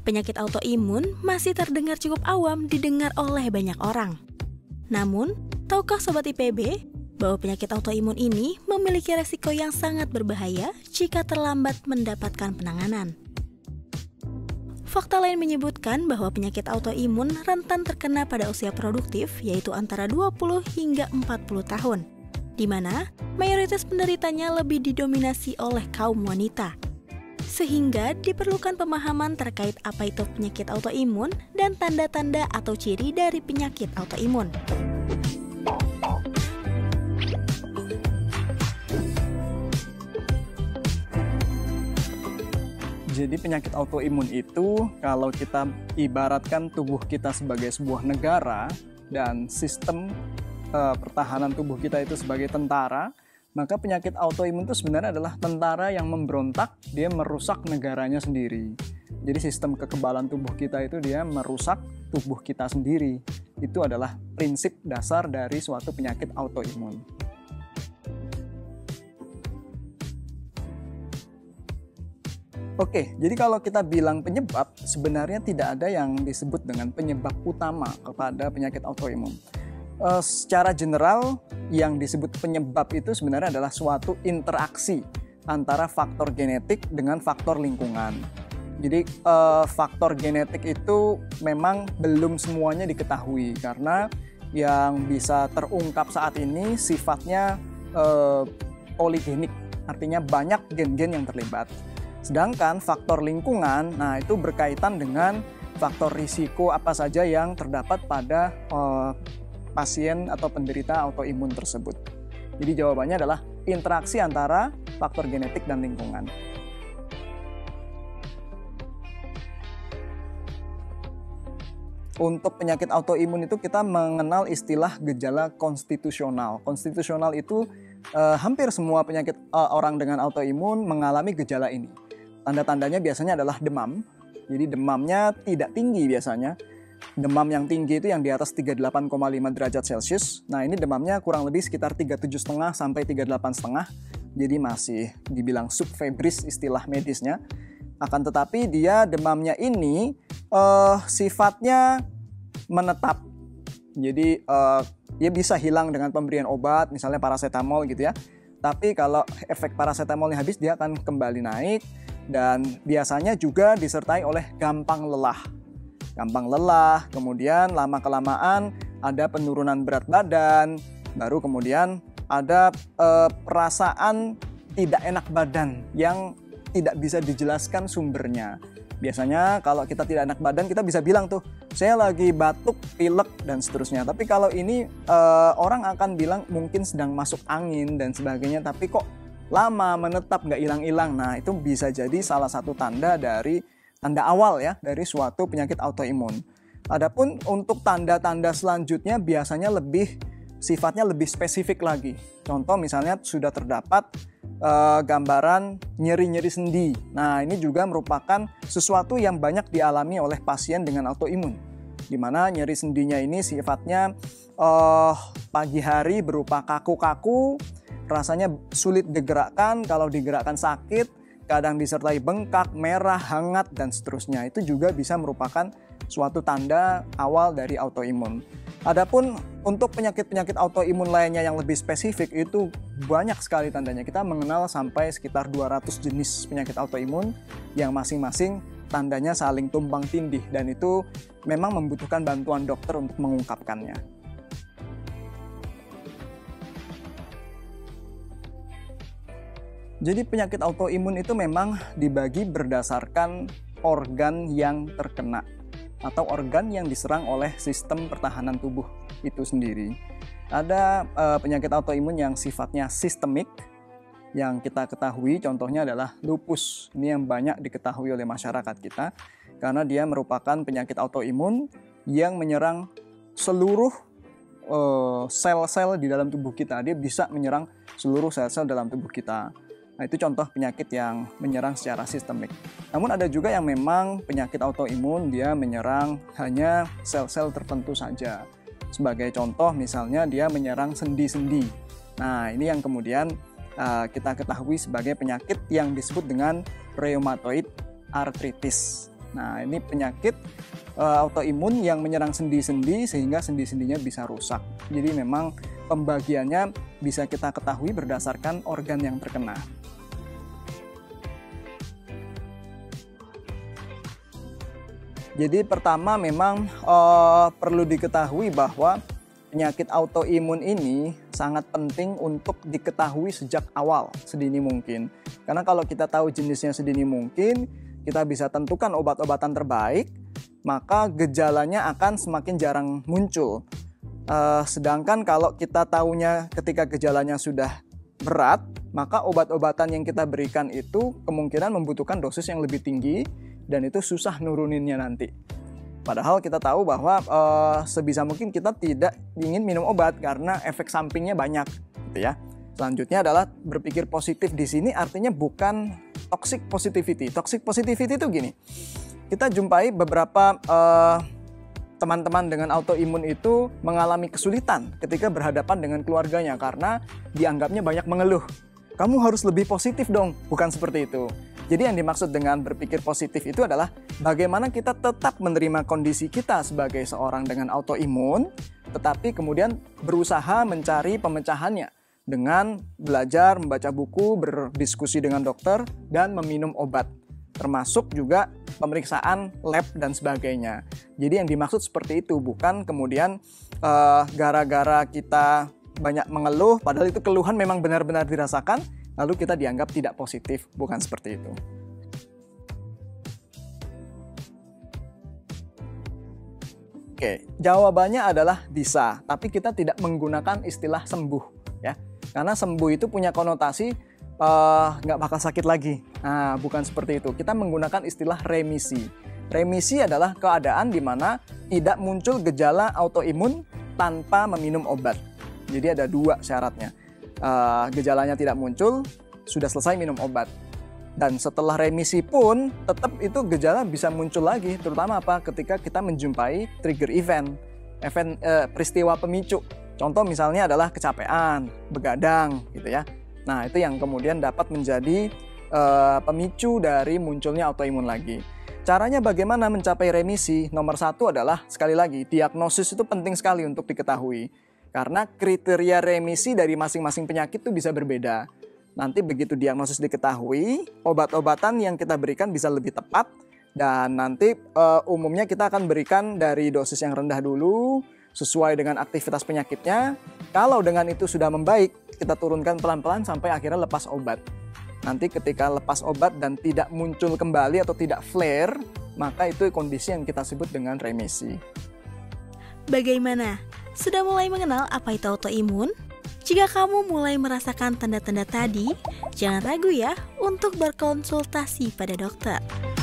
penyakit autoimun masih terdengar cukup awam didengar oleh banyak orang. Namun, tahukah Sobat IPB bahwa penyakit autoimun ini memiliki resiko yang sangat berbahaya jika terlambat mendapatkan penanganan? Fakta lain menyebutkan bahwa penyakit autoimun rentan terkena pada usia produktif, yaitu antara 20 hingga 40 tahun, di mana mayoritas penderitanya lebih didominasi oleh kaum wanita. Sehingga diperlukan pemahaman terkait apa itu penyakit autoimun dan tanda-tanda atau ciri dari penyakit autoimun. Jadi penyakit autoimun itu kalau kita ibaratkan tubuh kita sebagai sebuah negara dan sistem pertahanan tubuh kita itu sebagai tentara, maka penyakit autoimun itu sebenarnya adalah tentara yang memberontak, dia merusak negaranya sendiri. Jadi sistem kekebalan tubuh kita itu dia merusak tubuh kita sendiri. Itu adalah prinsip dasar dari suatu penyakit autoimun. Oke, jadi kalau kita bilang penyebab, sebenarnya tidak ada yang disebut dengan penyebab utama kepada penyakit autoimun. Secara general, yang disebut penyebab itu sebenarnya adalah suatu interaksi antara faktor genetik dengan faktor lingkungan. Jadi faktor genetik itu memang belum semuanya diketahui, karena yang bisa terungkap saat ini sifatnya poligenik, artinya banyak gen-gen yang terlibat. Sedangkan faktor lingkungan, nah itu berkaitan dengan faktor risiko apa saja yang terdapat pada pasien atau penderita autoimun tersebut. Jadi jawabannya adalah interaksi antara faktor genetik dan lingkungan. Untuk penyakit autoimun itu kita mengenal istilah gejala konstitusional. Konstitusional itu hampir semua penyakit orang dengan autoimun mengalami gejala ini. Tanda-tandanya biasanya adalah demam. Jadi demamnya tidak tinggi biasanya. Demam yang tinggi itu yang di atas 38,5 derajat Celcius. Nah ini demamnya kurang lebih sekitar 37,5 sampai 38,5. Jadi masih dibilang subfebris istilah medisnya. Akan tetapi dia demamnya ini sifatnya menetap. Jadi dia bisa hilang dengan pemberian obat, misalnya paracetamol gitu ya. Tapi kalau efek paracetamolnya habis, dia akan kembali naik. Dan biasanya juga disertai oleh gampang lelah. Gampang lelah, kemudian lama-kelamaan ada penurunan berat badan, baru kemudian ada perasaan tidak enak badan yang tidak bisa dijelaskan sumbernya. Biasanya kalau kita tidak enak badan, kita bisa bilang tuh, saya lagi batuk, pilek, dan seterusnya. Tapi kalau ini orang akan bilang mungkin sedang masuk angin dan sebagainya, tapi kok lama menetap nggak hilang-hilang. Nah itu bisa jadi salah satu tanda awal ya dari suatu penyakit autoimun. Adapun untuk tanda-tanda selanjutnya biasanya sifatnya lebih spesifik lagi. Contoh misalnya sudah terdapat gambaran nyeri-nyeri sendi. Nah ini juga merupakan sesuatu yang banyak dialami oleh pasien dengan autoimun, di mana nyeri sendinya ini sifatnya pagi hari berupa kaku-kaku, rasanya sulit digerakkan, kalau digerakkan sakit, kadang disertai bengkak, merah, hangat, dan seterusnya. Itu juga bisa merupakan suatu tanda awal dari autoimun. Adapun untuk penyakit-penyakit autoimun lainnya yang lebih spesifik itu banyak sekali tandanya. Kita mengenal sampai sekitar 200 jenis penyakit autoimun yang masing-masing tandanya saling tumpang tindih, dan itu memang membutuhkan bantuan dokter untuk mengungkapkannya. Jadi penyakit autoimun itu memang dibagi berdasarkan organ yang terkena atau organ yang diserang oleh sistem pertahanan tubuh itu sendiri. Ada penyakit autoimun yang sifatnya sistemik yang kita ketahui, contohnya adalah lupus. Ini yang banyak diketahui oleh masyarakat kita karena dia merupakan penyakit autoimun yang menyerang seluruh sel-sel di dalam tubuh kita. Dia bisa menyerang seluruh sel-sel dalam tubuh kita. Nah, itu contoh penyakit yang menyerang secara sistemik. Namun ada juga yang memang penyakit autoimun dia menyerang hanya sel-sel tertentu saja. Sebagai contoh misalnya dia menyerang sendi-sendi. Nah, ini yang kemudian kita ketahui sebagai penyakit yang disebut dengan rheumatoid arthritis. Nah, ini penyakit autoimun yang menyerang sendi-sendi sehingga sendi-sendinya bisa rusak. Jadi memang pembagiannya bisa kita ketahui berdasarkan organ yang terkena. Jadi pertama memang perlu diketahui bahwa penyakit autoimun ini sangat penting untuk diketahui sejak awal, sedini mungkin. Karena kalau kita tahu jenisnya sedini mungkin, kita bisa tentukan obat-obatan terbaik, maka gejalanya akan semakin jarang muncul. Sedangkan kalau kita tahunya ketika gejalanya sudah berat, maka obat-obatan yang kita berikan itu kemungkinan membutuhkan dosis yang lebih tinggi dan itu susah nuruninnya nanti. Padahal kita tahu bahwa sebisa mungkin kita tidak ingin minum obat karena efek sampingnya banyak, gitu ya. Selanjutnya adalah berpikir positif di sini artinya bukan toxic positivity. Toxic positivity itu gini, kita jumpai beberapa teman-teman dengan autoimun itu mengalami kesulitan ketika berhadapan dengan keluarganya karena dianggapnya banyak mengeluh. Kamu harus lebih positif dong, bukan seperti itu. Jadi yang dimaksud dengan berpikir positif itu adalah bagaimana kita tetap menerima kondisi kita sebagai seorang dengan autoimun, tetapi kemudian berusaha mencari pemecahannya dengan belajar, membaca buku, berdiskusi dengan dokter, dan meminum obat. Termasuk juga pemeriksaan lab dan sebagainya. Jadi yang dimaksud seperti itu, bukan kemudian gara-gara kita banyak mengeluh, padahal itu keluhan memang benar-benar dirasakan, lalu kita dianggap tidak positif, bukan seperti itu. Oke, jawabannya adalah bisa, tapi kita tidak menggunakan istilah sembuh, ya. Karena sembuh itu punya konotasi nggak bakal sakit lagi. Nah, bukan seperti itu. Kita menggunakan istilah remisi. Remisi adalah keadaan di mana tidak muncul gejala autoimun tanpa meminum obat. Jadi ada dua syaratnya. Gejalanya tidak muncul, sudah selesai minum obat. Dan setelah remisi pun, tetap itu gejala bisa muncul lagi. Terutama apa? Ketika kita menjumpai trigger event peristiwa pemicu. Contoh misalnya adalah kecapean, begadang, gitu ya. Nah, itu yang kemudian dapat menjadi pemicu dari munculnya autoimun lagi. Caranya bagaimana mencapai remisi? Nomor satu adalah, sekali lagi, diagnosis itu penting sekali untuk diketahui. Karena kriteria remisi dari masing-masing penyakit itu bisa berbeda. Nanti begitu diagnosis diketahui, obat-obatan yang kita berikan bisa lebih tepat. Dan nanti umumnya kita akan berikan dari dosis yang rendah dulu, sesuai dengan aktivitas penyakitnya. Kalau dengan itu sudah membaik, kita turunkan pelan-pelan sampai akhirnya lepas obat. Nanti ketika lepas obat dan tidak muncul kembali atau tidak flare, maka itu kondisi yang kita sebut dengan remisi. Bagaimana? Sudah mulai mengenal apa itu autoimun? Jika kamu mulai merasakan tanda-tanda tadi, jangan ragu ya untuk berkonsultasi pada dokter.